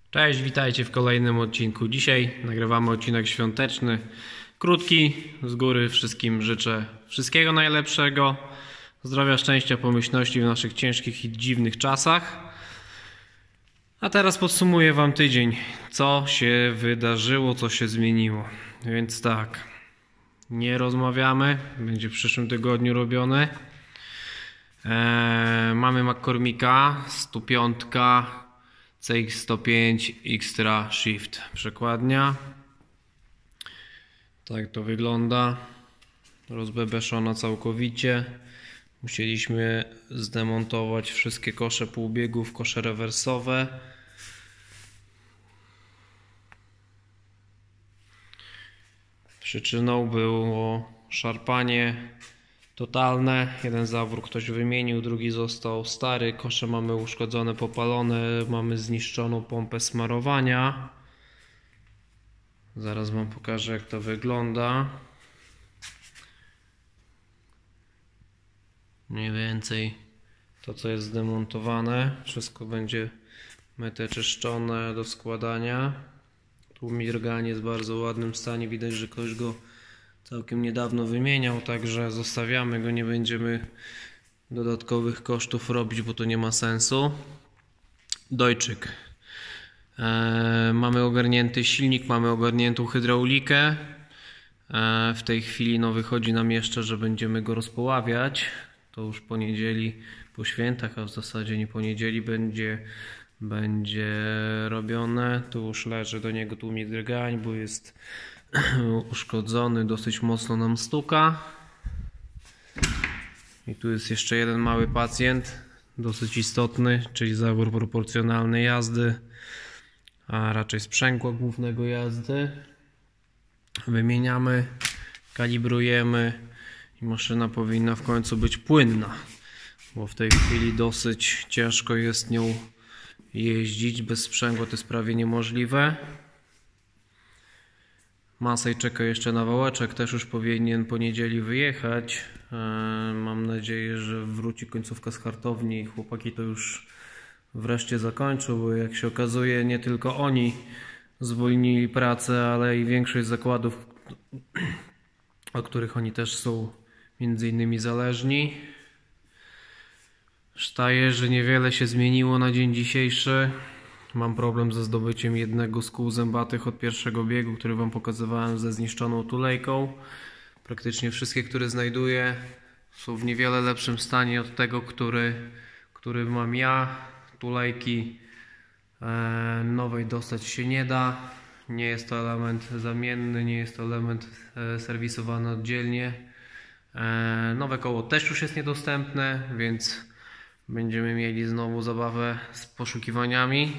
Cześć, witajcie w kolejnym odcinku. Dzisiaj nagrywamy odcinek świąteczny, krótki. Z góry wszystkim życzę wszystkiego najlepszego, zdrowia, szczęścia, pomyślności w naszych ciężkich i dziwnych czasach. A teraz podsumuję Wam tydzień, co się wydarzyło, co się zmieniło. Więc tak, nie rozmawiamy, będzie w przyszłym tygodniu robione. Mamy McCormicka 105 CX105 Extra Shift przekładnia. Tak to wygląda. Rozbebeszona całkowicie. Musieliśmy zdemontować wszystkie kosze półbiegów, kosze rewersowe. Przyczyną było szarpanie totalne. Jeden zawór ktoś wymienił, drugi został stary. Kosze mamy uszkodzone, popalone. Mamy zniszczoną pompę smarowania. Zaraz Wam pokażę, jak to wygląda. Mniej więcej to, co jest zdemontowane. Wszystko będzie myte, czyszczone do składania. Tłumik jest w bardzo ładnym stanie. Widać, że ktoś go całkiem niedawno wymieniał, także zostawiamy go, nie będziemy dodatkowych kosztów robić, bo to nie ma sensu. Dojczyk. Mamy ogarnięty silnik, mamy ogarniętą hydraulikę. W tej chwili wychodzi nam jeszcze, że będziemy go rozpoławiać. To już po niedzieli, po świętach, a w zasadzie nie po niedzieli będzie robione. Tu już leży do niego tłumik drgań, bo jest uszkodzony, dosyć mocno nam stuka. I tu jest jeszcze jeden mały pacjent, dosyć istotny, czyli zawór proporcjonalny jazdy, a raczej sprzęgła głównego jazdy. Wymieniamy, kalibrujemy i maszyna powinna w końcu być płynna, bo w tej chwili dosyć ciężko jest nią jeździć. Bez sprzęgła to jest prawie niemożliwe. Masej czeka jeszcze na wałeczek, też już powinien po niedzieli wyjechać. Mam nadzieję, że wróci końcówka z hartowni i chłopaki to już wreszcie zakończą, bo jak się okazuje, nie tylko oni zwolnili pracę, ale i większość zakładów, od których oni też są między innymi zależni. Staje, że niewiele się zmieniło na dzień dzisiejszy. Mam problem ze zdobyciem jednego z kół zębatych od pierwszego biegu, który Wam pokazywałem, ze zniszczoną tulejką. Praktycznie wszystkie, które znajduję, są w niewiele lepszym stanie od tego, który mam ja. Tulejki nowej dostać się nie da. Nie jest to element zamienny, nie jest to element serwisowany oddzielnie. Nowe koło też już jest niedostępne, więc będziemy mieli znowu zabawę z poszukiwaniami.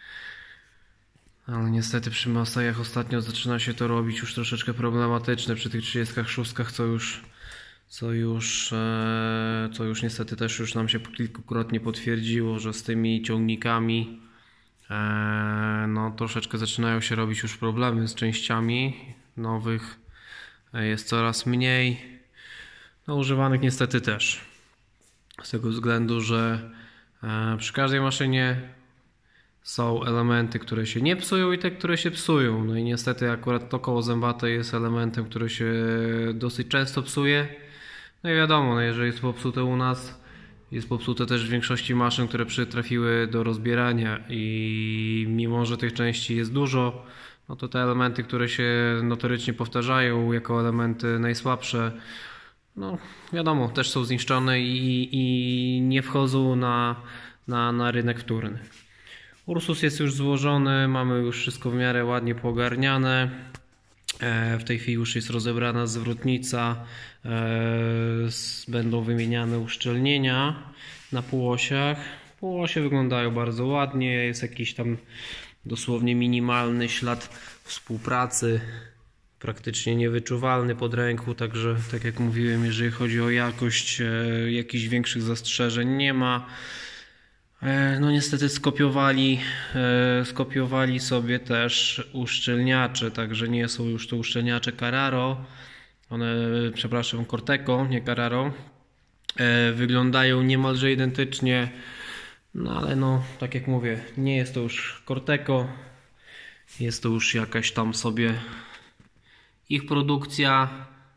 Ale niestety przy Masejach ostatnio zaczyna się to robić już troszeczkę problematyczne. Przy tych 36, co już niestety też już nam się kilkukrotnie potwierdziło, że z tymi ciągnikami troszeczkę zaczynają się robić już problemy z częściami. Nowych jest coraz mniej. Używanych niestety też. Z tego względu, że przy każdej maszynie są elementy, które się nie psują i te, które się psują. No i niestety akurat to koło zębate jest elementem, który się dosyć często psuje. No i wiadomo, jeżeli jest popsute u nas, jest popsute też w większości maszyn, które przytrafiły do rozbierania i mimo, że tych części jest dużo, no to te elementy, które się notorycznie powtarzają jako elementy najsłabsze, no wiadomo, też są zniszczone i nie wchodzą na rynek wtórny. Ursus jest już złożony, mamy już wszystko w miarę ładnie poogarniane. W tej chwili już jest rozebrana zwrotnica, będą wymieniane uszczelnienia na półosiach. Półosie wyglądają bardzo ładnie, jest jakiś tam dosłownie minimalny ślad współpracy, praktycznie niewyczuwalny pod ręką, także tak jak mówiłem, jeżeli chodzi o jakość, jakichś większych zastrzeżeń nie ma. No niestety skopiowali sobie też uszczelniacze, także nie są już to uszczelniacze Carraro, przepraszam, Corteco, nie Carraro. Wyglądają niemalże identycznie No ale no, tak jak mówię, nie jest to już Corteco, jest to już jakaś tam sobie ich produkcja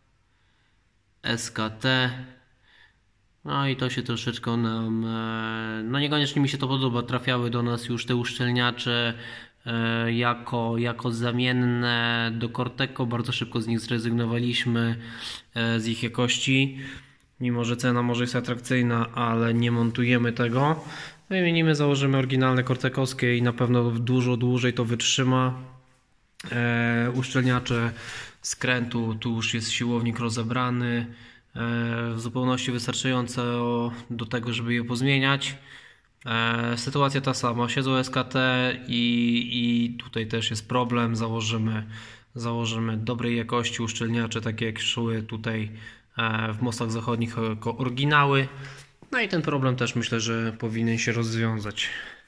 SKT. No i to się troszeczkę nam, no niekoniecznie mi się to podoba, trafiały do nas już te uszczelniacze jako zamienne do Corteco. Bardzo szybko z nich zrezygnowaliśmy, z ich jakości. Mimo że cena może jest atrakcyjna, ale nie montujemy tego. Wymienimy, założymy oryginalne cortecowskie i na pewno dużo dłużej to wytrzyma. Uszczelniacze skrętu, tu już jest siłownik rozebrany, w zupełności wystarczające do tego, żeby je pozmieniać. Sytuacja ta sama, siedzą SKT i tutaj też jest problem. Założymy dobrej jakości uszczelniacze, takie jak szły tutaj w mostach zachodnich jako oryginały. No i ten problem też myślę, że powinien się rozwiązać.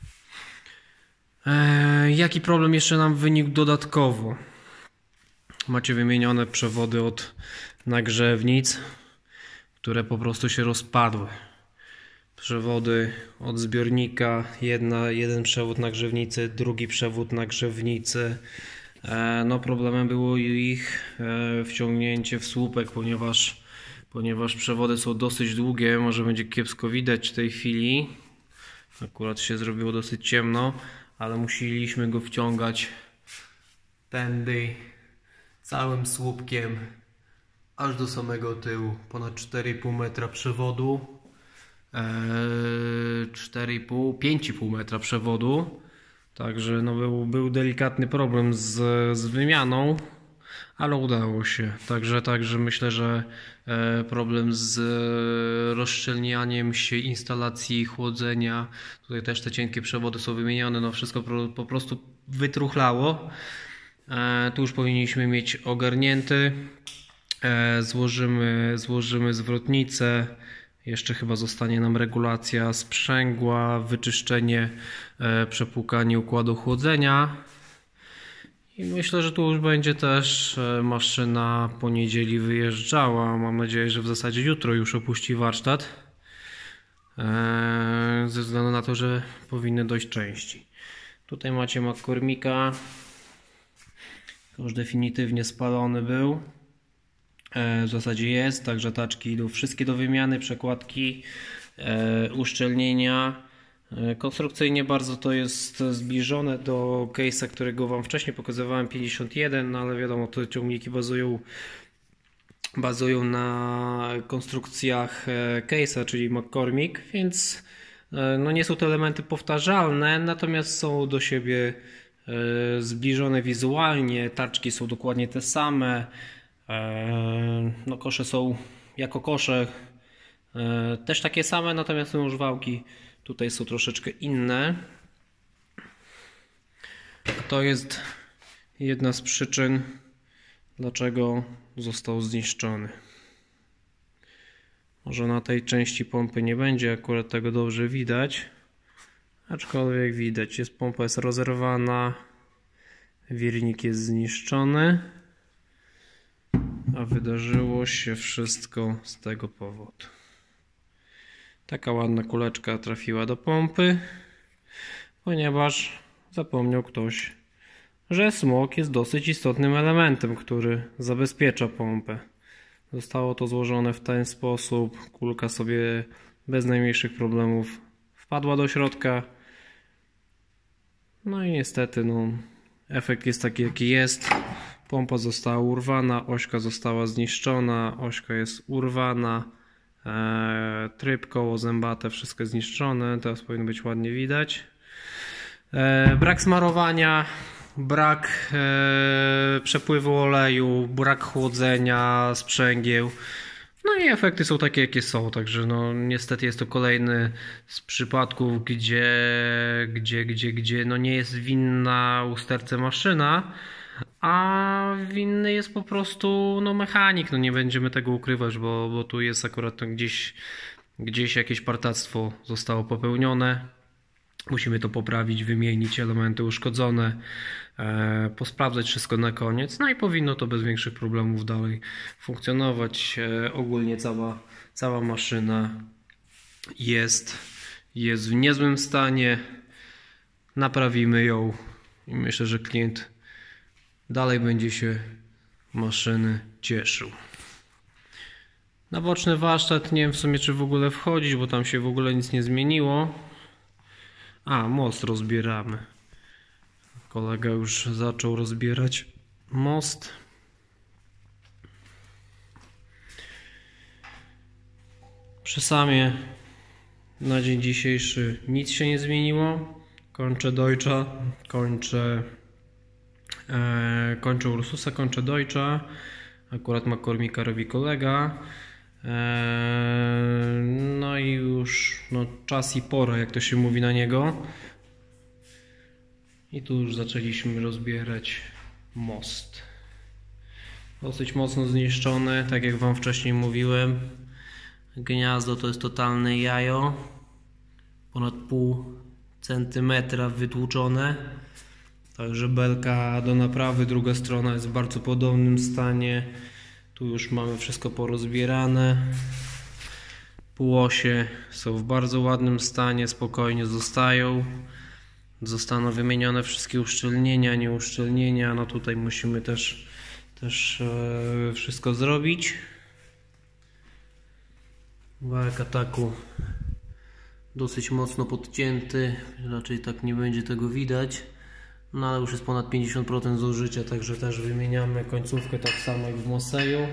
Jaki problem jeszcze nam wynikł dodatkowo? Macie wymienione przewody od nagrzewnic, które po prostu się rozpadły. Przewody od zbiornika, jeden przewód nagrzewnicy, drugi przewód nagrzewnicy. No problemem było ich wciągnięcie w słupek, ponieważ przewody są dosyć długie, może będzie kiepsko widać w tej chwili. Akurat się zrobiło dosyć ciemno, ale musieliśmy go wciągać tędy całym słupkiem aż do samego tyłu. Ponad 4,5 metra przewodu, 5,5 metra przewodu. Także no był delikatny problem z wymianą, ale udało się. Także myślę, że problem z rozszczelnianiem się instalacji chłodzenia, tutaj też te cienkie przewody są wymienione, no wszystko po prostu wytruchlało. Tu już powinniśmy mieć ogarnięty. Złożymy zwrotnicę. Jeszcze chyba zostanie nam regulacja sprzęgła, wyczyszczenie, przepłukanie układu chłodzenia. I myślę, że tu już będzie też maszyna po niedzieli wyjeżdżała. Mam nadzieję, że w zasadzie jutro już opuści warsztat. Ze względu na to, że powinny dojść części. Tutaj macie McCormicka. Już definitywnie spalony był. W zasadzie jest, także taczki idą wszystkie do wymiany, przekładki, uszczelnienia. Konstrukcyjnie bardzo to jest zbliżone do case'a, którego Wam wcześniej pokazywałem, 51, no ale wiadomo, te ciągniki bazują na konstrukcjach case'a, czyli McCormick, więc no nie są to elementy powtarzalne, natomiast są do siebie zbliżone wizualnie, tarczki są dokładnie te same. No kosze są jako kosze też takie same, natomiast już wałki tutaj są troszeczkę inne. To jest jedna z przyczyn, dlaczego został zniszczony. Może na tej części pompy nie będzie akurat tego dobrze widać, aczkolwiek widać, pompa jest rozerwana, wirnik jest zniszczony. A wydarzyło się wszystko z tego powodu. Taka ładna kuleczka trafiła do pompy, ponieważ zapomniał ktoś, że smok jest dosyć istotnym elementem, który zabezpiecza pompę. Zostało to złożone w ten sposób. Kulka sobie bez najmniejszych problemów wpadła do środka. No i niestety efekt jest taki, jaki jest. Pompa została urwana, ośka została zniszczona, ośka jest urwana, tryb, koło zębate, wszystko zniszczone, teraz powinno być ładnie widać. Brak smarowania, brak przepływu oleju, brak chłodzenia sprzęgieł. No i efekty są takie, jakie są, także no niestety jest to kolejny z przypadków, gdzie no nie jest winna usterce maszyna, a winny jest po prostu mechanik. No nie będziemy tego ukrywać, bo tu jest akurat gdzieś jakieś partactwo zostało popełnione. Musimy to poprawić, wymienić elementy uszkodzone, posprawdzać wszystko na koniec. No i powinno to bez większych problemów dalej funkcjonować. Ogólnie cała maszyna jest w niezłym stanie. Naprawimy ją i myślę, że klient dalej będzie się maszyny cieszył. Na boczny warsztat nie wiem w sumie, czy w ogóle wchodzić, bo tam się w ogóle nic nie zmieniło. A, most rozbieramy. Kolega już zaczął rozbierać most. Przy samie na dzień dzisiejszy nic się nie zmieniło. Kończę Deutscha, kończę Ursusa, kończę Deutscha. Akurat McCormicka robi kolega. No i już czas i pora, jak to się mówi na niego. I tu już zaczęliśmy rozbierać most. Dosyć mocno zniszczony, tak jak wam wcześniej mówiłem. Gniazdo to jest totalne jajo. Ponad pół centymetra wytłuczone. Także belka do naprawy, druga strona jest w bardzo podobnym stanie. Tu już mamy wszystko porozbierane. Półosie są w bardzo ładnym stanie, spokojnie zostają. Zostaną wymienione wszystkie uszczelnienia, nieuszczelnienia. No tutaj musimy też wszystko zrobić. Wałek ataku dosyć mocno podcięty, raczej tak nie będzie tego widać. No ale już jest ponad 50% zużycia, także też wymieniamy końcówkę tak samo jak w Moseju.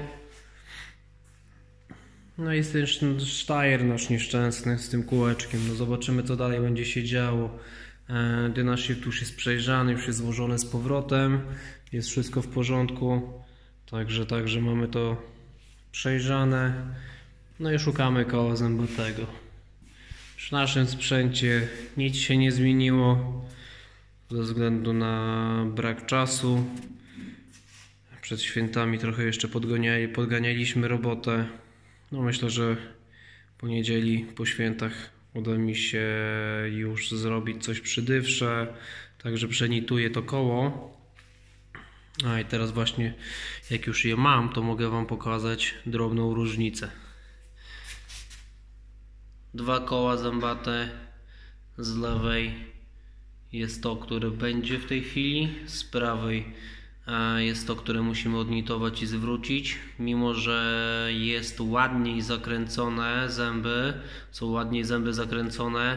No i jest ten Steyr nasz nieszczęsny z tym kółeczkiem. No zobaczymy, co dalej będzie się działo. Dynashift już jest przejrzany, już jest złożony z powrotem. Jest wszystko w porządku. Także mamy to przejrzane. No i szukamy koła zębatego. Przy naszym sprzęcie nic się nie zmieniło ze względu na brak czasu. Przed świętami trochę jeszcze podganialiśmy robotę. No myślę, że po niedzieli, po świętach uda mi się już zrobić coś przy dywsze. Także przenituję to koło. A i teraz właśnie jak już je mam, to mogę wam pokazać drobną różnicę. Dwa koła zębate. Z lewej jest to, które będzie w tej chwili. Z prawej jest to, które musimy odnitować i zwrócić. Mimo że jest ładniej zakręcone zęby, są ładniej zęby zakręcone,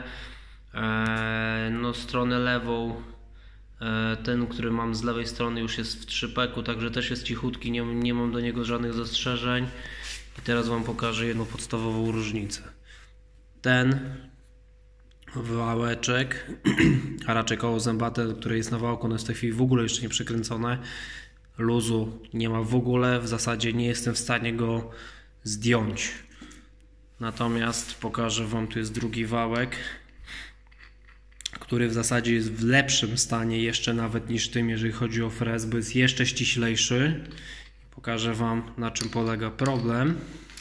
no stronę lewą, ten, który mam z lewej strony, już jest w 3-peku, także też jest cichutki, nie mam do niego żadnych zastrzeżeń. I teraz wam pokażę jedną podstawową różnicę. Ten wałeczek, a raczej koło zębate, które jest na wałku, ono jest w tej chwili w ogóle jeszcze nie przykręcone. Luzu nie ma w ogóle, w zasadzie nie jestem w stanie go zdjąć. Natomiast pokażę wam, tu jest drugi wałek, który w zasadzie jest w lepszym stanie jeszcze nawet niż tym, jeżeli chodzi o frez, bo jest jeszcze ściślejszy. Pokażę wam, na czym polega problem,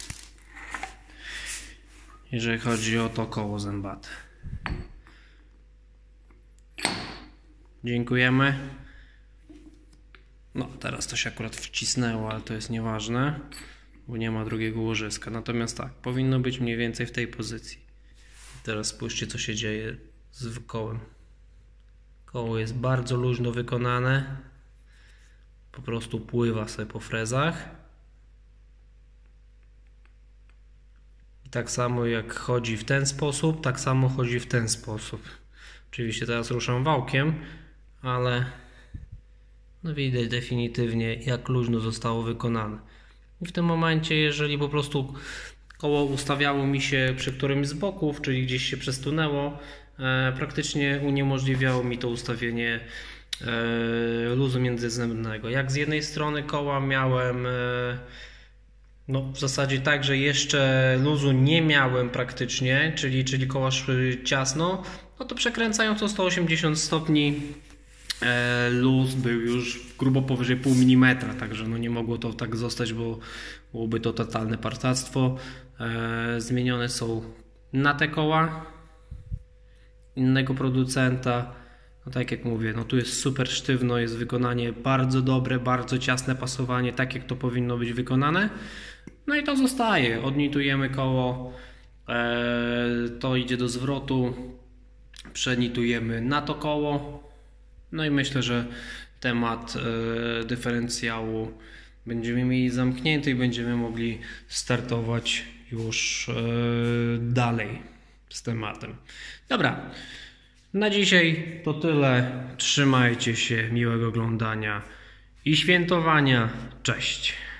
jeżeli chodzi o to koło zębate. Dziękujemy. No teraz to się akurat wcisnęło, ale to jest nieważne, bo nie ma drugiego łożyska. Natomiast tak, powinno być mniej więcej w tej pozycji. Teraz spójrzcie, co się dzieje z kołem. Koło jest bardzo luźno wykonane. Po prostu pływa sobie po frezach. I tak samo jak chodzi w ten sposób, tak samo chodzi w ten sposób. Oczywiście teraz ruszam wałkiem, ale no widać definitywnie, jak luźno zostało wykonane. I w tym momencie, jeżeli po prostu koło ustawiało mi się przy którymś z boków, czyli gdzieś się przesunęło, praktycznie uniemożliwiało mi to ustawienie luzu międzyzębnego. Jak z jednej strony koła miałem no w zasadzie tak, że jeszcze luzu nie miałem praktycznie, czyli koła szły ciasno, no to przekręcając o 180 stopni luz był już grubo powyżej pół milimetra, także no nie mogło to tak zostać, bo byłoby to totalne partactwo. Zmienione są na te koła innego producenta. No tak jak mówię, no tu jest super sztywno, jest wykonanie bardzo dobre, bardzo ciasne pasowanie, tak jak to powinno być wykonane. No i to zostaje, odnitujemy koło To idzie do zwrotu, przenitujemy na to koło. No i myślę, że temat dyferencjału będziemy mieli zamknięty i będziemy mogli startować już dalej z tematem. Dobra, na dzisiaj to tyle. Trzymajcie się, miłego oglądania i świętowania. Cześć!